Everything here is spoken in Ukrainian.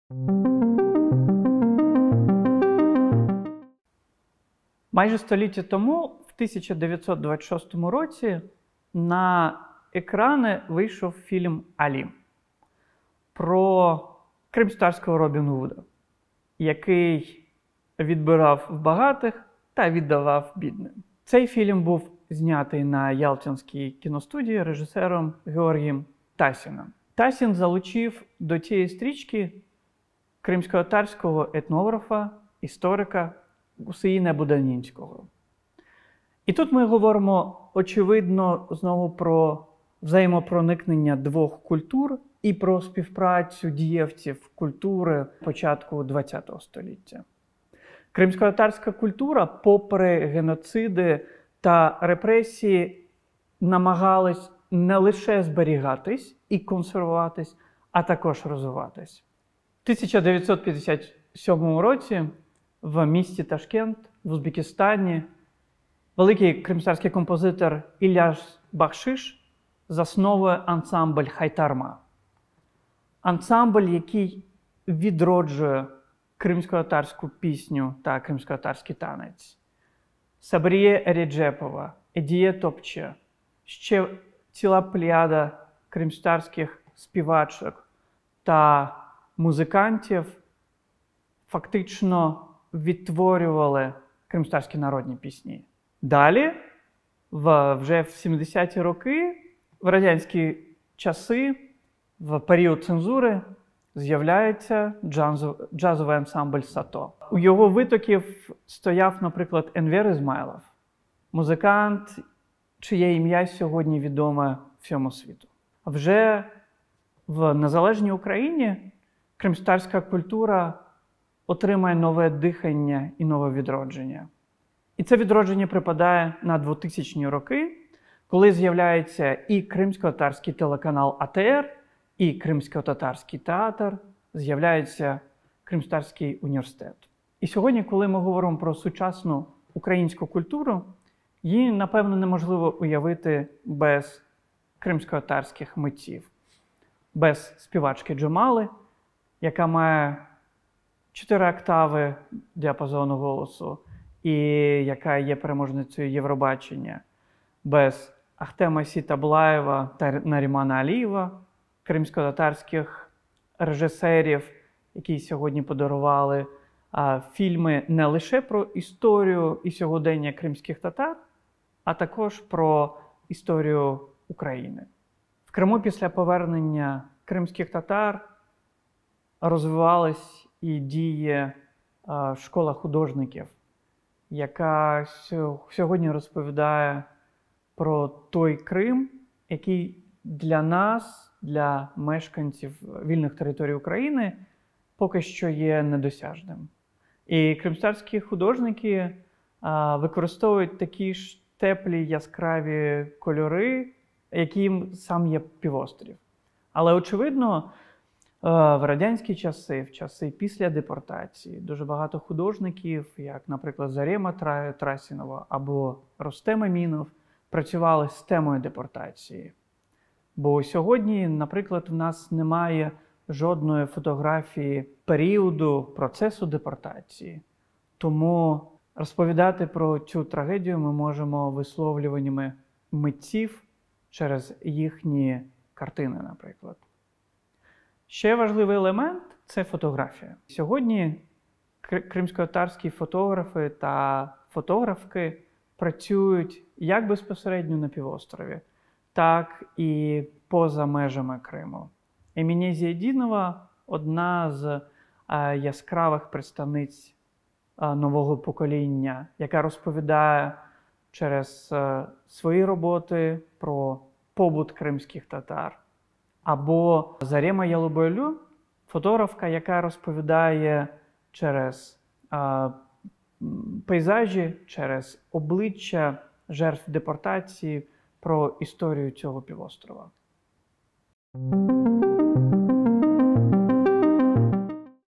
Майже століття тому, в 1926 році, на екрани вийшов фільм «Алі» про кримськотатарського Робін Гуда, який відбирав в багатих та віддавав бідним. Цей фільм був знятий на Ялтинській кіностудії режисером Георгієм Тасіном. Тасін залучив до цієї стрічки кримськотатарського етнографа, історика Гусеїна Буданінського. І тут ми говоримо, очевидно, знову про взаємопроникнення двох культур і про співпрацю дієвців культури початку ХХ століття. Кримськотатарська культура, попри геноциди та репресії, намагалась не лише зберігатись і консервуватись, а також розвиватись. В 1957 році в місті Ташкент в Узбекистані великий кримськотатарський композитор Ілляс Бахшиш засновує ансамбль «Хайтарма». Ансамбль, який відроджує кримськотатарську пісню та кримськотатарський танець. Сабріє Реджепова, Едіє Топче, ще ціла плеяда кримськотатарських співачок та музикантів фактично відтворювали кримськотатарські народні пісні. Далі, вже в 70-ті роки, в радянські часи, в період цензури, з'являється джазовий ансамбль «Сато». У його витоків стояв, наприклад, Енвер Ізмайлов, музикант, чиє ім'я сьогодні відоме всьому світу. Вже в незалежній Україні кримськотатарська культура отримає нове дихання і нове відродження. І це відродження припадає на 2000-ні роки, коли з'являється і кримськотатарський телеканал АТР, і кримськотатарський театр, з'являється Кримськотатарський університет. І сьогодні, коли ми говоримо про сучасну українську культуру, її, напевно, неможливо уявити без кримськотатарських митців. Без співачки Джамали, яка має 4 октави діапазону голосу і яка є переможницею Євробачення. Без Ахтема Сітаблаєва та Нарімана Алієва, кримськотатарських режисерів, які сьогодні подарували фільми не лише про історію і сьогодення кримських татар, а також про історію України. В Криму після повернення кримських татар розвивалась і діє школа художників, яка сьогодні розповідає про той Крим, який для нас, для мешканців вільних територій України, поки що є недосяжним. І кримськотатарські художники використовують такі ж теплі, яскраві кольори, яким сам є півострів. Але, очевидно, в радянські часи, в часи після депортації, дуже багато художників, як, наприклад, Зарема Трасінова або Рустем Амінов, працювали з темою депортації. Бо сьогодні, наприклад, в нас немає жодної фотографії періоду процесу депортації. Тому розповідати про цю трагедію ми можемо висловлюваннями митців через їхні картини, наприклад. Ще важливий елемент – це фотографія. Сьогодні кримськотатарські фотографи та фотографки працюють як безпосередньо на півострові, так і поза межами Криму. Еміне Зієдінова – одна з яскравих представниць нового покоління, яка розповідає через свої роботи про побут кримських татар. Або Зарема Ялубойлю – фотографка, яка розповідає через пейзажі, через обличчя жертв депортації про історію цього півострова.